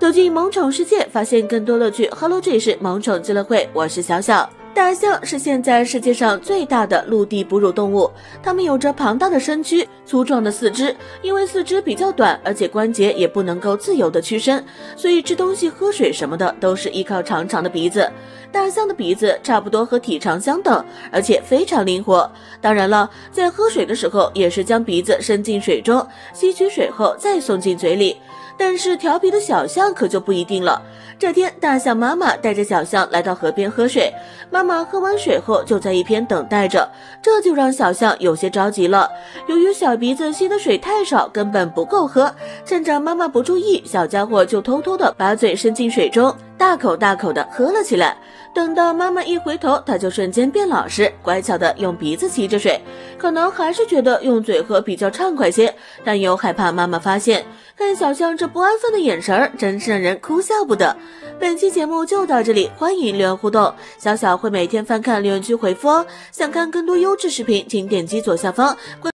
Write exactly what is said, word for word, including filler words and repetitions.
走进萌宠世界，发现更多乐趣。Hello， 这里是萌宠俱乐会，我是小小。大象是现在世界上最大的陆地哺乳动物，它们有着庞大的身躯、粗壮的四肢，因为四肢比较短，而且关节也不能够自由的屈伸，所以吃东西、喝水什么的都是依靠长长的鼻子。大象的鼻子差不多和体长相等，而且非常灵活。当然了，在喝水的时候也是将鼻子伸进水中，吸取水后再送进嘴里。但是调皮的小象可就不一定了。这天，大象妈妈带着小象来到河边喝水，妈妈喝完水后就在一边等待着，这就让小象有些着急了。由于小鼻子吸的水太少，根本不够喝，趁着妈妈不注意，小家伙就偷偷的把嘴伸进水中，大口大口的喝了起来。等到妈妈一回头，他就瞬间变老实，乖巧的用鼻子吸着水，可能还是觉得用嘴喝比较畅快些，但又害怕妈妈发现。看小象这不安分的眼神儿，真是让人哭笑不得。本期节目就到这里，欢迎留言互动，小小会每天翻看留言区回复哦。想看更多优质视频，请点击左下方关